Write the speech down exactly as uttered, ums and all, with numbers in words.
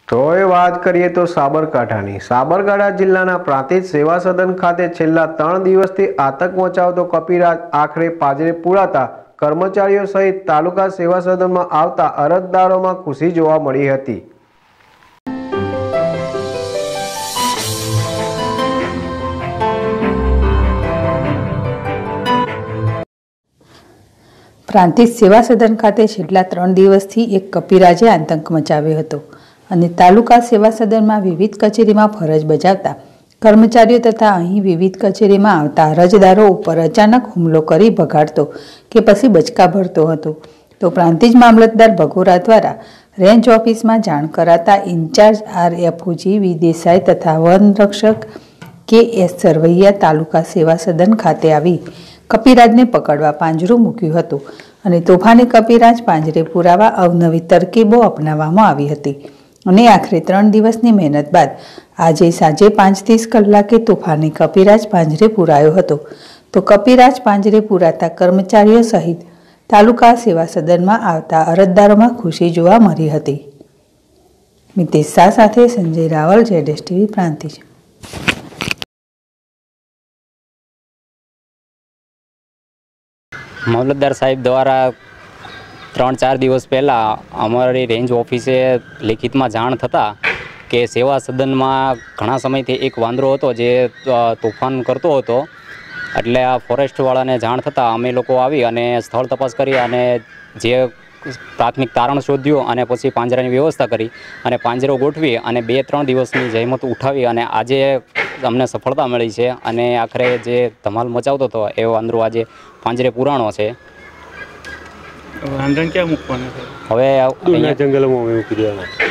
તો એ વાત કરીએ તો સાબરકાંઠાની સાબરકાંઠા જિલ્લાના પ્રાંતિજ સેવા સદન ખાતે છેલ્લા ત્રણ દિવસથી આતંક મચાવતો કપિરાજ આખરે પાજરે પૂરાતા કર્મચારીઓ સહિત તાલુકા સેવા સદનમાં આવતા અરજદારોમાં ખુશી જોવા મળી હતી। પ્રાંતિજ સેવા સદન ખાતે છેલ્લા ત્રણ દિવસથી એક કપિરાજે આતંક મચાવ્યો હતો અને તાલુકા સેવા સદનમાં વિવિધ કચેરીમાં ફરજ બજાવતા કર્મચારીઓ તથા અહીં વિવિધ કચેરીમાં આવતા અરજદારો ઉપર અચાનક હુમલો કરી ભગાડતો કે પછી બચકા ભરતો હતો। તો પ્રાંતિજ મામલતદાર ભગોરા દ્વારા રેન્જ ઓફિસમાં જાણ કરાતા incharge R FO G V Desai તથા વનરક્ષક કે એસ સરવૈયા તાલુકા સેવા સદન ખાતે આવી કપિરાજને પકડવા પાંજરું મૂક્યું હતું અને તોફાની કપિરાજ પાંજરે પુરાવા અવનવી તરકીબો અપનાવવામાં આવી હતી અને આખરે ત્રણ દિવસની મહેનત બાદ આજે સાંજે પાંચ ત્રીસ કલાકે તોફાની કપિરાજ પાંજરે પુરાયો હતો। તો કપિરાજ પાંજરે પુરાતા કર્મચારીઓ સહિત તાલુકા સેવા સદનમાં આવતા અરજદારોમાં ખુશી જોવા મળી હતી। મિતેશ શાહ સાથે સંજય રાવલ, જેડેશ ટીવી પ્રાંતિજ। મામલતદાર સાહેબ દ્વારા ત્રણ ચાર દિવસ પહેલાં અમારી રેન્જ ઓફિસે લેખિતમાં જાણ થતાં કે સેવા સદનમાં ઘણા સમયથી એક વાંદરો હતો જે તોફાન કરતો હતો, એટલે આ ફોરેસ્ટવાળાને જાણ થતાં અમે લોકો આવી અને સ્થળ તપાસ કરી અને જે પ્રાથમિક તારણ શોધ્યું અને પછી પાંજરાની વ્યવસ્થા કરી અને પાંજરો ગોઠવી અને બે ત્રણ દિવસની જહેમત ઉઠાવી અને આજે અમને સફળતા મળી છે અને આખરે જે ધમાલ મચાવતો હતો એ વાંદરો આજે પાંજરે પુરાણો છે। વાંદરાને ક્યાં મૂકવાના છે? હવે જંગલમાં મૂકી દેવાના।